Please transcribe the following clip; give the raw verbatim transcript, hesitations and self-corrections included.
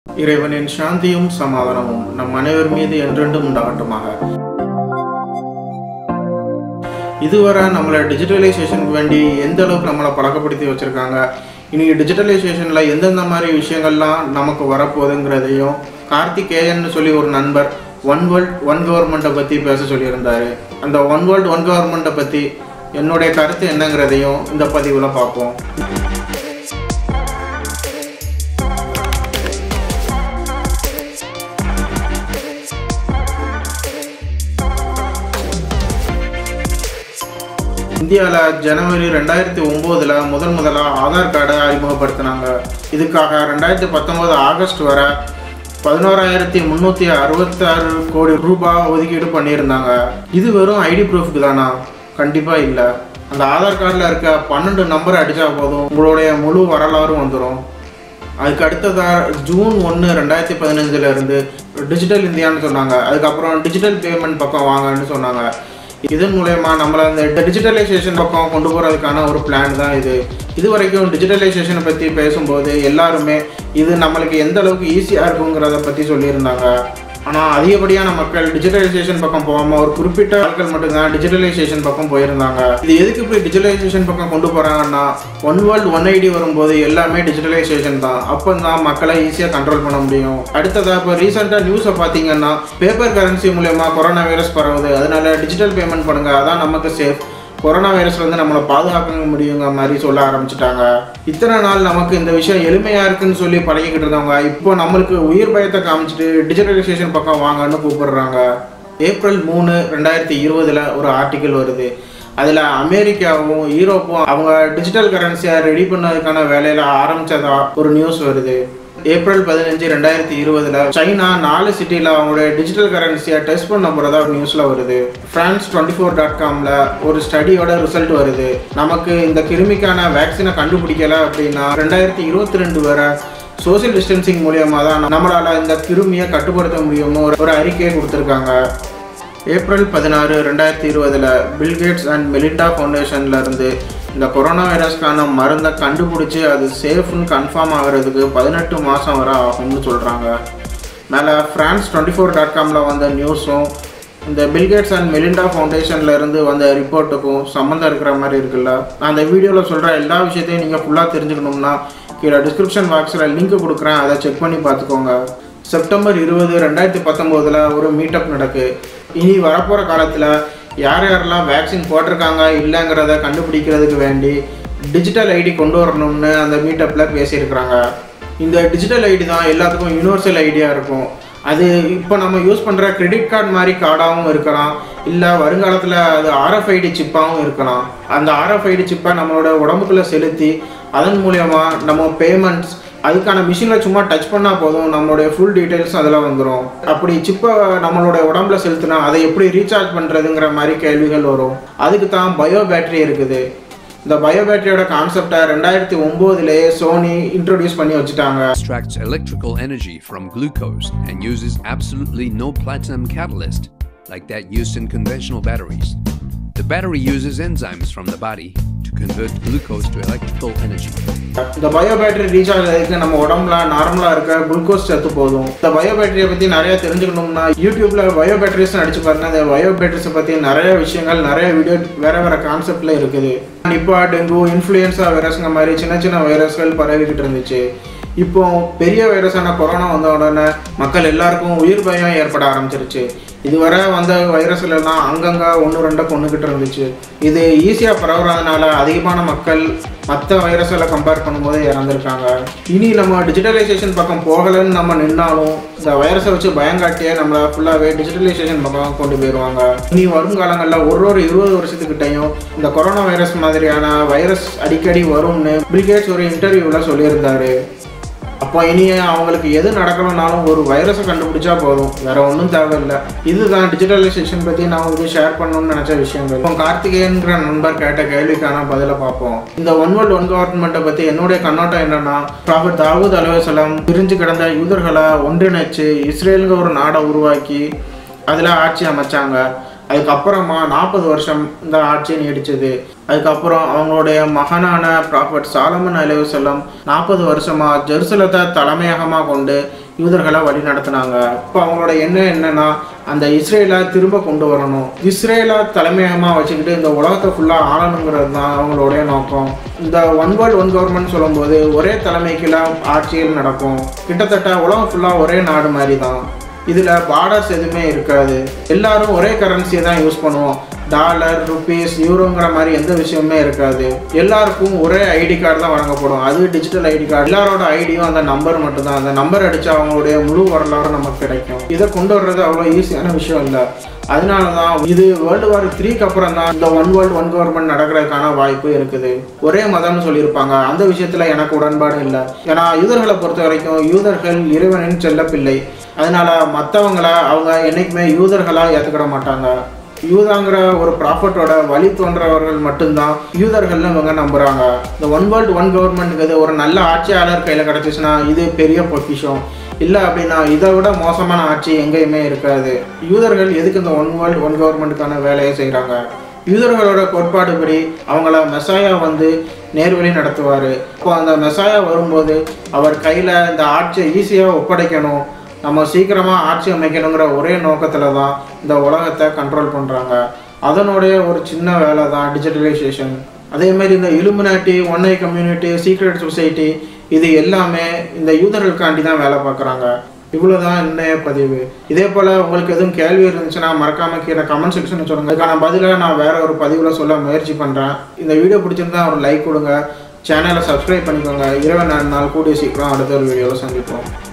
இறைவனின் சாந்தியும் சமாதானமும் நம் அனைவர் மீது என்றென்றும் உண்டாகட்டுமாக. இதுவரை நம்மளை டிஜிட்டலைசேஷனுக்கு வேண்டி எந்த அளவுக்கு நம்மளை பழக்கப்படுத்தி வச்சுருக்காங்க, இன்றைக்கி டிஜிட்டலைசேஷனில் எந்தெந்த மாதிரி விஷயங்கள்லாம் நமக்கு வரப்போகுதுங்கிறதையும் கார்த்திகேயன் சொல்லி ஒரு நண்பர் ஒன் வேர்ல்ட் ஒன் கவர்மெண்ட்டை பற்றி பேச சொல்லியிருந்தார். அந்த ஒன் வேர்ல்ட் ஒன் கவர்மெண்ட்டை பற்றி என்னுடைய கருத்து என்னங்கிறதையும் இந்த பதிவில் பார்ப்போம். இந்தியாவில் ஜனவரி ரெண்டாயிரத்தி ஒம்போதில் முதல் முதலாக ஆதார் கார்டை அறிமுகப்படுத்தினாங்க. இதுக்காக ரெண்டாயிரத்தி பத்தொம்போது ஆகஸ்ட் வரை பதினோராயிரத்தி முந்நூற்றி அறுபத்தாறு கோடி ரூபாய் ஒதுக்கீடு பண்ணியிருந்தாங்க. இது வெறும் ஐடி ப்ரூஃப்க்கு தானா? கண்டிப்பாக இல்லை. அந்த ஆதார் கார்டில் இருக்க பன்னெண்டு நம்பர் அடித்தா போதும், உங்களுடைய முழு வரலாறும் வந்துடும். அதுக்கு அடுத்ததாக ஜூன் ஒன்று ரெண்டாயிரத்தி பதினஞ்சுலேருந்து டிஜிட்டல் இந்தியான்னு சொன்னாங்க. அதுக்கப்புறம் டிஜிட்டல் பேமெண்ட் பக்கம் வாங்கன்னு சொன்னாங்க. இதன் மூலயமா நம்மளை அந்த டிஜிட்டலைசேஷன் பக்கம் கொண்டு போகிறதுக்கான ஒரு பிளான் தான் இது. இது வரைக்கும் டிஜிட்டலைசேஷனை பற்றி பேசும்போது எல்லாருமே இது நம்மளுக்கு எந்த அளவுக்கு ஈஸியாக இருக்குங்கிறத பற்றி சொல்லியிருந்தாங்க. ஆனால் அதிகப்படியான மக்கள் டிஜிட்டலைசேஷன் பக்கம் போகாமல் ஒரு குறிப்பிட்ட ஆட்கள் மட்டும்தான் டிஜிட்டலைசேஷன் பக்கம் போயிருந்தாங்க. இது எதுக்கு இப்படி டிஜிட்டலைசேஷன் பக்கம் கொண்டு போகிறாங்கன்னா, ஒன் வேர்ல்டு ஒன் ஐடி வரும்போது எல்லாமே டிஜிட்டலைசேஷன் தான். அப்போ தான் மக்களை ஈஸியாக கண்ட்ரோல் பண்ண முடியும். அடுத்ததாக இப்போ ரீசெண்டாக நியூஸை பார்த்தீங்கன்னா, பேப்பர் கரன்சி மூலயமா கொரோனா வைரஸ் பரவுது, அதனால டிஜிட்டல் பேமெண்ட் பண்ணுங்கள், அதான் நமக்கு சேஃப், கொரோனா வைரஸ்ல வந்து நம்மளை பாதுகாக்க முடியுங்க மாதிரி சொல்ல ஆரம்பிச்சிட்டாங்க. இத்தனை நாள் நமக்கு இந்த விஷயம் எளிமையாக இருக்குன்னு சொல்லி பழகிக்கிட்டு இருந்தவங்க இப்போ நம்மளுக்கு உயிர் பயத்தை காமிச்சிட்டு டிஜிட்டலைசேஷன் பக்கம் வாங்கன்னு கூப்பிடுறாங்க. ஏப்ரல் மூணு ரெண்டாயிரத்தி இருபதுல ஒரு ஆர்டிக்கிள் வருது. அதில் அமெரிக்காவும் யூரோப்பும் அவங்க டிஜிட்டல் கரன்சியை ரெடி பண்ணதுக்கான வேலையில் ஆரம்பித்ததா ஒரு நியூஸ் வருது. ஏப்ரல் பதினஞ்சு ரெண்டாயிரத்தி இருபதுல சைனா நாலு சிட்டியில் அவங்களுடைய டிஜிட்டல் கரன்சியை டெஸ்ட் பண்ண போகிறதா ஒரு நியூஸில் வருது. ஃப்ரான்ஸ் டுவெண்ட்டி ஃபோர் டாட் காமில் ஒரு ஸ்டடியோட ரிசல்ட் வருது. நமக்கு இந்த கிருமிக்கான வேக்சினை கண்டுபிடிக்கலை அப்படின்னா ரெண்டாயிரத்தி இருபத்தி ரெண்டு வரை சோசியல் டிஸ்டன்சிங் மூலியமாக தான் நம்மளால் இந்த கிருமியை கட்டுப்படுத்த முடியும்னு ஒரு அறிக்கையை கொடுத்துருக்காங்க. ஏப்ரல் பதினாறு ரெண்டாயிரத்தி இருபதில் பில்கேட்ஸ் அண்ட் மெலிண்டா ஃபவுண்டேஷன்லேருந்து இந்த கொரோனா வைரஸ்க்கான மருந்தை கண்டுபிடிச்சி அது சேஃப்னு கன்ஃபார்ம் ஆகிறதுக்கு பதினெட்டு மாதம் வரை ஆகும்னு சொல்கிறாங்க. மேலே ஃப்ரான்ஸ் டுவெண்ட்டி ஃபோர் டாட் காமில் வந்த நியூஸும் இந்த பில்கேட்ஸ் அண்ட் மெலிண்டா ஃபவுண்டேஷன்லேருந்து வந்த ரிப்போர்ட்டுக்கும் சம்மந்தம் இருக்கிற மாதிரி இருக்குல்ல. நான் அந்த வீடியோவில் சொல்கிற எல்லா விஷயத்தையும் நீங்கள் ஃபுல்லாக தெரிஞ்சுக்கணும்னா கீழே டிஸ்கிரிப்ஷன் பாக்ஸில் லிங்க் கொடுக்குறேன், அதை செக் பண்ணி பார்த்துக்கோங்க. செப்டம்பர் இருபது ரெண்டாயிரத்தி பத்தொம்போதில் ஒரு மீட்டப் நடக்கு. இனி வரப்போகிற காலத்தில் யார் யாரெல்லாம் வேக்சின் போட்டிருக்காங்க இல்லைங்கிறத கண்டுபிடிக்கிறதுக்கு வேண்டி டிஜிட்டல் ஐடி கொண்டு வரணும்னு அந்த மீட்டப்பில் பேசியிருக்கிறாங்க. இந்த டிஜிட்டல் ஐடி தான் எல்லாத்துக்கும் யூனிவர்சல் ஐடியாக இருக்கும். அது இப்போ நம்ம யூஸ் பண்ணுற கிரெடிட் கார்டு மாதிரி கார்டாகவும் இருக்கலாம், இல்லை வருங்காலத்தில் அது ஆர்எஃப்ஐடி சிப்பாகவும் இருக்கலாம். அந்த ஆர்எஃப்ஐடி சிப்பை நம்மளோட உடம்புக்குள்ளே செலுத்தி அதன் மூலயமா நம்ம பேமெண்ட்ஸ் அதுக்கான மிஷினில் சும்மா டச் பண்ணால் போதும், நம்மளுடைய ஃபுல் டீட்டெயில்ஸ் அதில் வந்துடும். அப்படி சிப்பை நம்மளோட உடம்புல செலுத்தினா அதை எப்படி ரீசார்ஜ் பண்ணுறதுங்கிற மாதிரி கேள்விகள் வரும். அதுக்கு தான் பயோ பேட்டரி இருக்குது. இந்த பயோ பேட்டரியோட கான்செப்டை ரெண்டாயிரத்தி ஒம்போதுலேயே சோனி இன்ட்ரோடியூஸ் பண்ணி வச்சுட்டாங்க. Extracts electrical energy from glucose and uses absolutely no platinum catalyst like that used in conventional batteries. The battery uses enzymes from the body to convert glucose to electrical energy. இந்த bio battery recharge ஆகிருக்கு நம்ம உடம்புல நார்மலாக இருக்க glucose சேர்த்து போதும். இந்த bio பேட்டரியை பற்றி நிறைய தெரிஞ்சுக்கணும்னா யூடியூப்பில் பயோ பேட்டரிஸ் அடிச்சு பாருங்க. இந்த பயோ பேட்டரிஸை பற்றி நிறைய விஷயங்கள் நிறைய வீடியோ வேறு வேறு கான்செப்டில் இருக்குது. நிப்பா, டெங்கு, இன்ஃப்ளூயன்ஸா வைரஸ்ங்க மாதிரி சின்ன சின்ன வைரஸ்கள் பரவிக்கிட்டு இருந்துச்சு. இப்போ பெரிய வைரஸான கொரோனா வந்த உடனே மக்கள் எல்லாருக்கும் உயிர் பயம் ஏற்பட ஆரம்பிச்சிருச்சு. இதுவரை வந்த வைரஸ்லாம் அங்கங்கே ஒன்று ரெண்டை கொண்டுக்கிட்டு இருந்துச்சு. இது ஈஸியாக பரவுறதுனால அதிகமான மக்கள் மற்ற வைரஸில் கம்பேர் பண்ணும்போது இறந்துருக்காங்க. இனி நம்ம டிஜிட்டலைசேஷன் பக்கம் போகலைன்னு நம்ம நின்னாலும் இந்த வைரஸை வச்சு பயங்காட்டியே நம்மளை ஃபுல்லாகவே டிஜிட்டலைசேஷன் பக்கம் கொண்டு போயிடுவாங்க. இனி வரும் காலங்களில் ஒரு ஒரு இருபது வருஷத்துக்கிட்டையும் இந்த கொரோனா வைரஸ் மாதிரியான வைரஸ் அடிக்கடி வரும்னு பில்கேட்ஸ் ஒரு இன்டர்வியூவில் சொல்லியிருந்தாரு. அப்போ இனி அவங்களுக்கு எது நடக்கணும்னாலும் ஒரு வைரஸை கண்டுபிடிச்சா போதும், வேற ஒன்றும் தேவையில்லை. இதுதான் டிஜிட்டலைசேஷன் பற்றி நான் உங்களுக்கு ஷேர் பண்ணணும்னு நினச்ச விஷயங்கள். இப்போ கார்த்திகேயன்ற நண்பர் கேட்ட கேள்விக்கான பதிலை பார்ப்போம். இந்த ஒன் வேர்ல்ட் ஒன் கவர்மெண்ட்டை பற்றி என்னுடைய கண்ணோட்டம் என்னன்னா, ப்ராஃபட் தாவூத் அலைஹிஸ்ஸலாம் பிரிஞ்சு கிடந்த யூதர்களை ஒன்றிணைச்சு இஸ்ரேலுங்க ஒரு நாடை உருவாக்கி அதில் ஆட்சி அமைச்சாங்க. அதுக்கப்புறமா நாற்பது வருஷம் இந்த ஆட்சியை நீடிச்சது. அதுக்கப்புறம் அவங்களுடைய மகனான ப்ராஃபட் சாலமன் அலைஹிஸ்ஸலாம் நாற்பது வருஷமாக ஜெருசலத்தை தலைமையகமாக கொண்டு யூதர்களை வழி நடத்தினாங்க. இப்போ அவங்களோட எண்ணம் என்னன்னா அந்த இஸ்ரேலை திரும்ப கொண்டு வரணும், இஸ்ரேலை தலைமையகமாக வச்சுக்கிட்டு இந்த உலகத்தை ஃபுல்லாக ஆளணுங்கிறது தான் அவங்களுடைய நோக்கம். இந்த ஒன் வேர்ல்டு ஒன் கவர்மெண்ட் சொல்லும்போது ஒரே தலைமைக்குள்ள ஆட்சியில் நடக்கும், கிட்டத்தட்ட உலகம் ஃபுல்லாக ஒரே நாடு மாதிரி தான். இதில் பார்டர்ஸ் எதுவுமே இருக்காது, எல்லாரும் ஒரே கரன்சியை தான் யூஸ் பண்ணுவோம், டாலர் ருபீஸ் யூரோங்கிற மாதிரி எந்த விஷயமுமே இருக்காது. எல்லாருக்கும் ஒரே ஐடி கார்டு தான் வழங்கப்படும், அது டிஜிட்டல் ஐடி கார்டு. எல்லாரோட ஐடியும் அந்த நம்பர் மட்டும்தான், அந்த நம்பர் அடித்தா அவங்களுடைய முழு வரலாறு நமக்கு கிடைக்கும். இதை கொண்டு வர்றது அவ்வளோ ஈஸியான விஷயம் இல்லை. அதனால தான் இது வேர்ல்டு வார் த்ரீக்கு அப்புறம் தான் இந்த ஒன் வேர்ல்டு ஒன் கவர்மெண்ட் நடக்கிறதுக்கான வாய்ப்பு இருக்குது. ஒரே மதம்னு சொல்லியிருப்பாங்க, அந்த விஷயத்தில் எனக்கு உடன்பாடு இல்லை. ஏன்னா யூதர்களை பொறுத்த வரைக்கும் யூதர்கள் இறைவனின் செல்ல பிள்ளை, அதனால மற்றவங்களை அவங்க என்றைக்குமே யூதர்களாக ஏற்றுக்கிட மாட்டாங்க. யூதாங்கிற ஒரு ப்ராஃபட்டோட வழி தோன்றவர்கள் மட்டும்தான் யூதர்கள்னு இவங்க நம்புகிறாங்க. இந்த ஒன் வேர்ல்டு ஒன் கவர்மெண்ட்டுக்கு ஒரு நல்ல ஆட்சியாளர் கையில் கிடச்சிச்சுன்னா இது பெரிய பொக்கிஷம். இல்லை அப்படின்னா இதை விட மோசமான ஆட்சி எங்கேயுமே இருக்காது. யூதர்கள் எதுக்கு இந்த ஒன் வேர்ல்டு ஒன் கவர்மெண்ட்டுக்கான வேலையை செய்கிறாங்க? யூதர்களோட கோட்பாடுபடி அவங்கள மெசாயா வந்து நேர்வழி நடத்துவார். இப்போ அந்த மெசாயா வரும்போது அவர் கையில் இந்த ஆட்சியை ஈஸியாக ஒப்படைக்கணும், நம்ம சீக்கிரமாக ஆட்சி அமைக்கணுங்கிற ஒரே நோக்கத்தில் தான் இந்த உலகத்தை கண்ட்ரோல் பண்ணுறாங்க. அதனுடைய ஒரு சின்ன வேலை தான் டிஜிட்டலைசேஷன். அதேமாதிரி இந்த Illuminati, one eye community, secret society இது எல்லாமே இந்த யூதர்களுக்காண்டி தான் வேலை பார்க்குறாங்க. இவ்வளோ தான் இன்றைய பதிவு. இதே போல் உங்களுக்கு எதுவும் கேள்வி இருந்துச்சுன்னா மறக்காமல் கீழே கமெண்ட் செக்ஷனில் சொல்லுங்கள். அதுக்கான பதிலாக நான் வேறு ஒரு பதிவில் சொல்ல முயற்சி பண்ணுறேன். இந்த வீடியோ பிடிச்சிருந்தா ஒரு லைக் கொடுங்க, சேனலை சப்ஸ்கிரைப் பண்ணிக்கோங்க. இருபத்தி நாலு நாள் கூடிய சீக்கிரம் அடுத்த ஒரு வீடியோவில் சந்திப்போம்.